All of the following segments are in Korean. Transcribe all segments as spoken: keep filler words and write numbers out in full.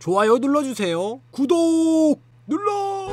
좋아요 눌러주세요. 구독 눌러.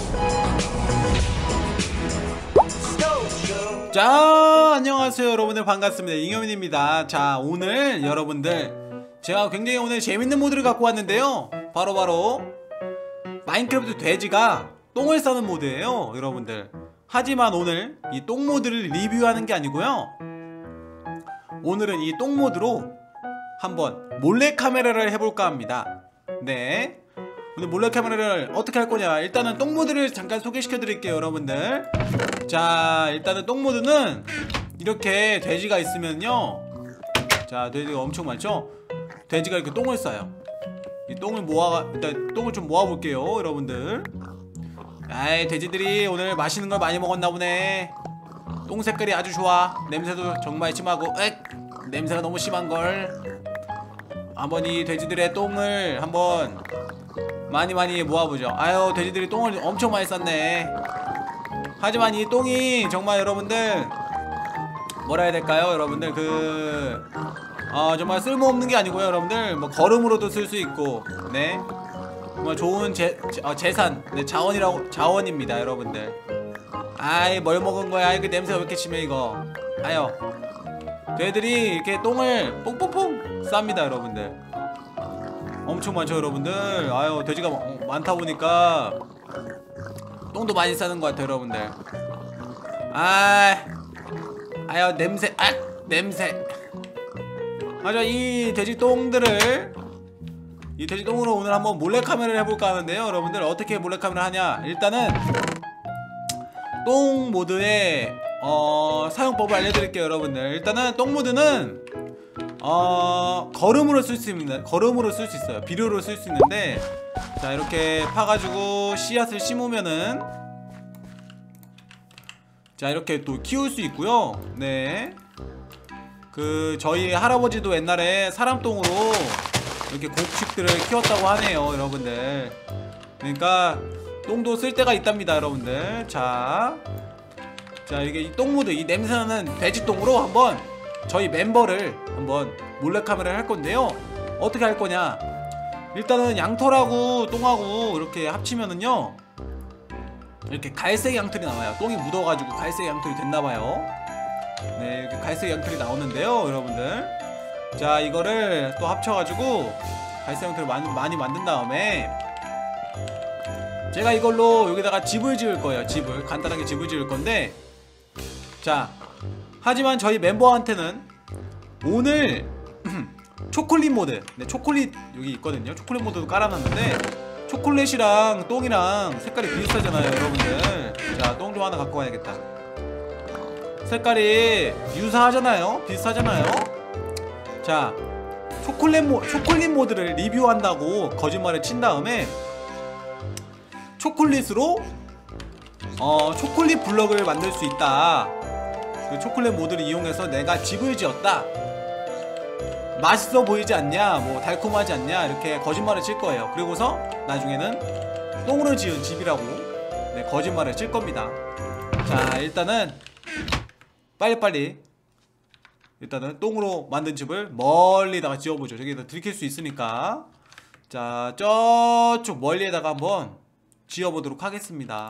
자, 안녕하세요 여러분들, 반갑습니다. 잉여민입니다. 자, 오늘 여러분들 제가 굉장히 오늘 재밌는 모드를 갖고 왔는데요, 바로바로 바로 마인크래프트 돼지가 똥을 싸는 모드예요 여러분들. 하지만 오늘 이 똥 모드를 리뷰하는 게 아니고요, 오늘은 이 똥 모드로 한번 몰래카메라를 해볼까 합니다. 네, 오늘 몰래카메라를 어떻게 할 거냐, 일단은 똥 모드를 잠깐 소개시켜 드릴게요 여러분들. 자, 일단은 똥 모드는 이렇게 돼지가 있으면요, 자, 돼지가 엄청 많죠. 돼지가 이렇게 똥을 싸요. 이 똥을 모아, 일단 똥을 좀 모아 볼게요 여러분들. 아이, 돼지들이 오늘 맛있는 걸 많이 먹었나 보네. 똥 색깔이 아주 좋아. 냄새도 정말 심하고, 엑! 냄새가 너무 심한걸. 한번 이 돼지들의 똥을 한번 많이 많이 모아보죠. 아유, 돼지들이 똥을 엄청 많이 쌌네. 하지만 이 똥이 정말 여러분들 뭐라 해야 될까요 여러분들, 그 어, 정말 쓸모없는 게 아니고요 여러분들, 뭐 거름으로도 쓸 수 있고, 네, 정말 좋은 재, 어, 재산, 네, 자원이라고, 자원입니다 여러분들. 아이, 뭘 먹은 거야. 이 그 냄새가 왜 이렇게 심해 이거. 아유, 돼들이 이렇게 똥을 뽕뽕뽕 쌉니다 여러분들. 엄청 많죠 여러분들. 아유, 돼지가 많다 보니까 똥도 많이 싸는 것 같아요 여러분들. 아, 아유, 냄새, 아, 냄새. 맞아, 이 돼지 똥들을, 이 돼지 똥으로 오늘 한번 몰래카메라를 해볼까 하는데요 여러분들. 어떻게 몰래카메라 하냐, 일단은 똥 모드의 어, 사용법을 알려드릴게요 여러분들. 일단은 똥 모드는 어, 걸음으로 쓸 수 있습니다. 걸음으로 쓸 수 있어요. 비료로 쓸 수 있는데, 자, 이렇게 파가지고 씨앗을 심으면은, 자, 이렇게 또 키울 수 있고요. 네, 그 저희 할아버지도 옛날에 사람똥으로 이렇게 곡식들을 키웠다고 하네요 여러분들. 그러니까 똥도 쓸 데가 있답니다 여러분들. 자, 자, 이게 이 똥모드, 이 냄새나는 돼지똥으로 한번 저희 멤버를 한번 몰래카메라를 할 건데요, 어떻게 할 거냐, 일단은 양털하고 똥하고 이렇게 합치면은요, 이렇게 갈색 양털이 나와요. 똥이 묻어가지고 갈색 양털이 됐나봐요. 네, 이렇게 갈색 양털이 나오는데요 여러분들. 자, 이거를 또 합쳐가지고 갈색 양털을 많이, 많이 만든 다음에 제가 이걸로 여기다가 집을 지을 거예요. 집을, 간단하게 집을 지을 건데, 자, 하지만 저희 멤버한테는 오늘 초콜릿 모드, 네, 초콜릿 여기 있거든요. 초콜릿 모드도 깔아놨는데, 초콜릿이랑 똥이랑 색깔이 비슷하잖아요 여러분들. 자, 똥 좀 하나 갖고 와야겠다. 색깔이 유사하잖아요, 비슷하잖아요. 자, 초콜릿 모, 초콜릿 모드를 리뷰한다고 거짓말을 친 다음에 초콜릿으로 어, 초콜릿 블럭을 만들 수 있다. 그 초콜릿 모드를 이용해서 내가 집을 지었다, 맛있어 보이지 않냐, 뭐 달콤하지 않냐, 이렇게 거짓말을 칠 거예요. 그리고서 나중에는 똥으로 지은 집이라고, 네, 거짓말을 칠 겁니다. 자, 일단은 빨리빨리 일단은 똥으로 만든 집을 멀리다가 지어보죠. 저기다 들킬 수 있으니까. 자, 저쪽 멀리에다가 한번 지어보도록 하겠습니다.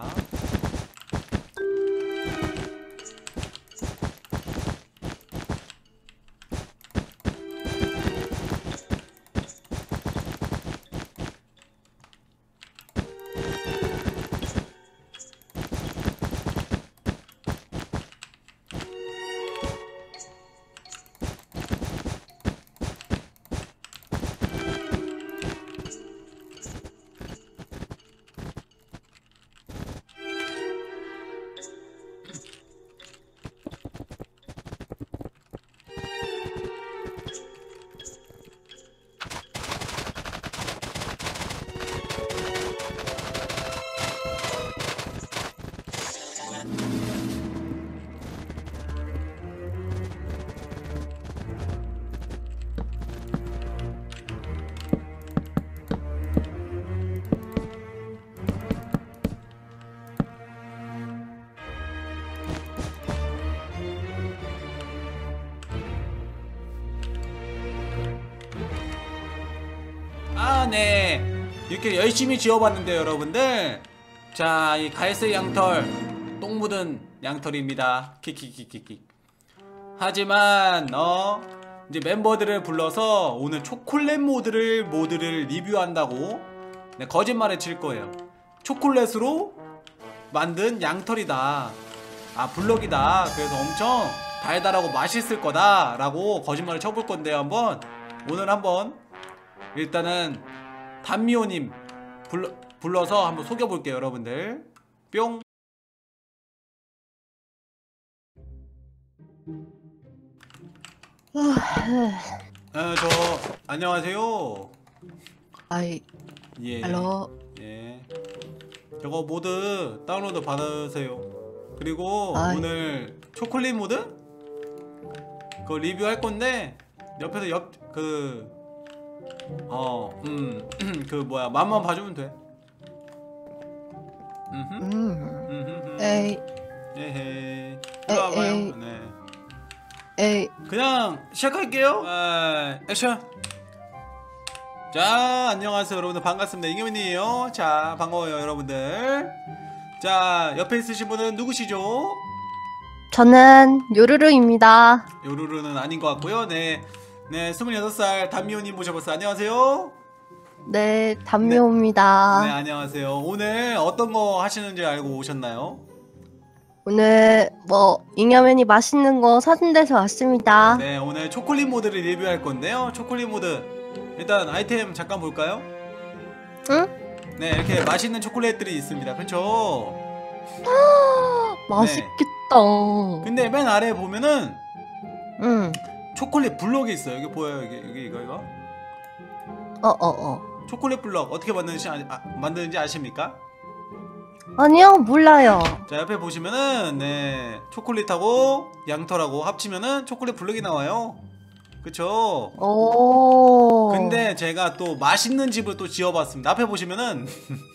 네. 이렇게 열심히 지어봤는데요 여러분들. 자, 이 갈색 양털 똥 묻은 양털입니다. 키키키키키. 하지만 어 이제 멤버들을 불러서 오늘 초콜릿 모드를 모드를 리뷰한다고 네, 거짓말을 칠 거예요. 초콜릿으로 만든 양털이다, 아 블럭이다, 그래서 엄청 달달하고 맛있을 거다 라고 거짓말을 쳐볼 건데요. 한번 오늘 한번 일단은 단미호님 불러, 불러서 한번 속여볼게요 여러분들. 뿅. 아, 저 안녕하세요. 아이, 예. 헬로. 예. 저거 모드 다운로드 받으세요. 그리고 아이. 오늘 초콜릿 모드 그거 리뷰할 건데 옆에서 옆 그 어 음 그 뭐야 맘만 봐주면 돼. 음흠. 음. 음흠. 에이, 에헤. 에이, 이리 와봐요. 에이. 네. 에이. 그냥 시작할게요. 아, 액션. 자, 안녕하세요 여러분들, 반갑습니다. 이경민이에요. 자, 반가워요 여러분들. 자, 옆에 있으신 분은 누구시죠? 저는 요루루입니다. 요루루는 아닌 것 같고요. 네, 네, 스물여섯 살 단미호님 모셔봤어요. 안녕하세요. 네, 담미호입니다. 네, 안녕하세요. 오늘 어떤 거 하시는지 알고 오셨나요? 오늘 뭐 잉여맨이 맛있는 거 사준대서 왔습니다. 네, 오늘 초콜릿 모드를 리뷰할 건데요. 초콜릿 모드 일단 아이템 잠깐 볼까요? 응? 네, 이렇게 맛있는 초콜릿들이 있습니다. 그렇죠? 맛있겠다. 근데 맨 아래에 보면은 응. 초콜릿 블럭이 있어요. 여기 보여요? 여기, 여기 이거 이거? 어, 어, 어. 초콜릿 블럭 어떻게 만드는지, 아, 아, 만드는지 아십니까? 아니요, 몰라요. 자, 옆에 보시면은 네, 초콜릿하고 양털하고 합치면은 초콜릿 블럭이 나와요. 그쵸? 오. 근데 제가 또 맛있는 집을 또 지어봤습니다. 앞에 보시면은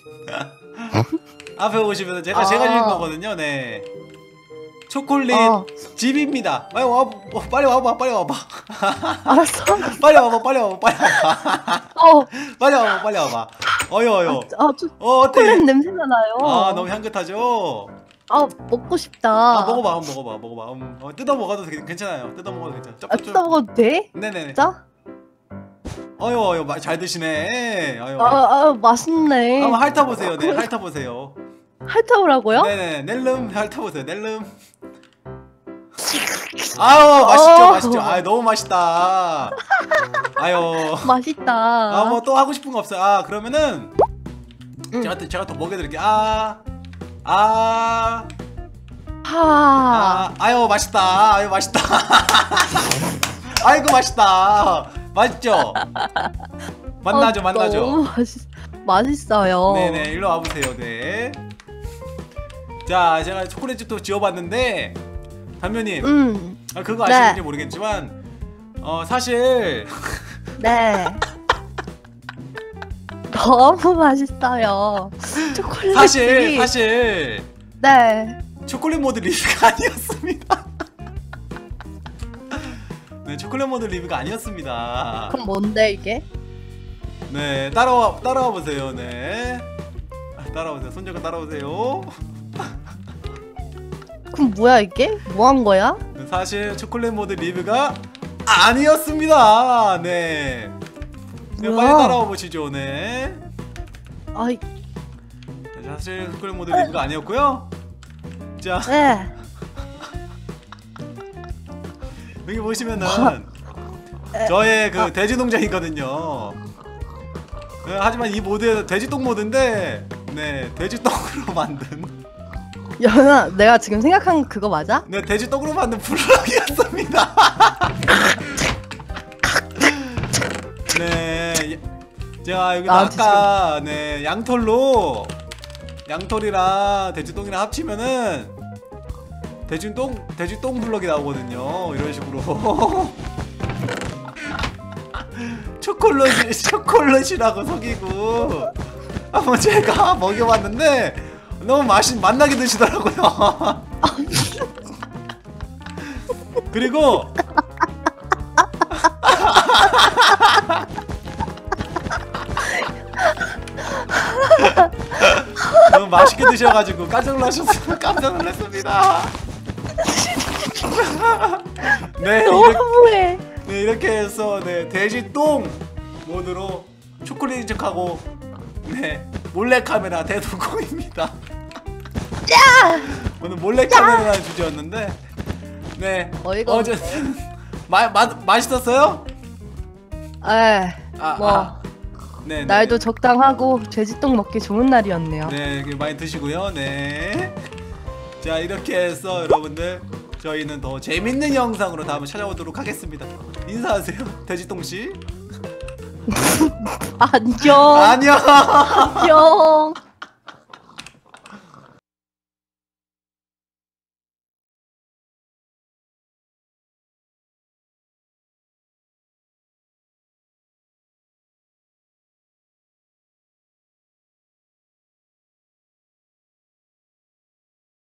앞에 보시면은 제가 아. 제가 지은 거거든요. 네, 초콜릿 어. 집입니다. 빨리 와, 어, 빨리 와봐, 빨리 와봐, 알았어. 빨리 와봐, 빨리 와봐, 빨리 와봐, 어. 빨리 와봐, 빨리 와봐. 어여 어여. 아, 저 어, 어때? 초콜릿 냄새가 나요. 아, 너무 향긋하죠? 아, 먹고 싶다. 아, 먹어봐, 한번 먹어봐, 먹어봐. 음, 어, 뜯어 먹어도 되게 괜찮아요. 뜯어 먹어도 괜찮아. 아, 뜯어 먹어도 돼? 네네네. 진짜? 어여 어여, 마- 잘 드시네. 어여. 아, 아, 맛있네. 한번 핥아 보세요. 네, 핥아 보세요. 핥아오라고요? 네네, 넬름 핥아 보세요. 넬름. 아유, 맛있죠, 어. 맛있죠. 아, 너무 맛있다. 아유. 맛있다. 아, 뭐 또 하고 싶은 거 없어요? 아, 그러면은 응. 제가 또 제가 더 먹여드릴게요. 아, 아, 하. 아, 아유, 맛있다. 아유, 맛있다. 아이고, 맛있다. 맛있죠? 만나죠, 어, 만나죠. 너무 맛있, 맛있어요. 네네, 일로 와보세요. 네. 자, 제가 초콜릿집도 지어봤는데 단면님, 음, 아, 그거 네. 아시는지 모르겠지만 어 사실 네. 너무 맛있어요. 초콜릿이. 사실 사실 네. 초콜릿 모드 리뷰가 아니었습니다. 네, 초콜릿 모드 리뷰가 아니었습니다. 그럼 뭔데 이게? 네, 따라와 따라와 보세요. 네, 아, 따라오세요. 손잡고 따라오세요. 그럼 뭐야 이게? 뭐 한 거야? 네, 사실 초콜릿 모드 리뷰가 아니었습니다. 네, 네, 뭐야? 빨리 따라와 보시죠. 네. 아이, 네, 사실 초콜릿 모드 리뷰가 아니었고요. 자, 네. 여기 보시면은 저의 그 돼지 농장이거든요. 네, 하지만 이 모드에서 돼지똥 모드인데, 네, 돼지똥으로 만든, 연아, 내가 지금 생각한 그거 맞아? 네, 돼지똥으로 만든 블럭이었습니다. 네, 제가 여기서 아, 아까 네, 양털로 양털이랑 돼지똥이랑 합치면은 돼지똥 돼지똥 블럭이 나오거든요. 이런 식으로. 초콜릿 초콜릿이라고 속이고 한번 제가 먹여봤는데 너무 맛이 맛나게 드시더라고요. 그리고 너무 맛있게 드셔가지고 깜짝 놀라셨어요. 깜짝 놀랐습니다. 네, 이렇게, 너무해. 네 이렇게 해서 네 돼지 똥 모드로 초콜릿 척하고 네 몰래 카메라 대동공입니다. 야! 오늘 몰래 카메라라는 주제였는데 네 어이가 어쨌든 마, 마, 맛있었어요? 에, 아, 뭐 아. 네, 네. 날도 적당하고 돼지똥 먹기 좋은 날이었네요. 네, 많이 드시고요. 네. 자, 이렇게 해서 여러분들 저희는 더 재밌는 영상으로 다음에 찾아오도록 하겠습니다. 인사하세요, 돼지똥 씨. 안녕. 안녕. 안녕.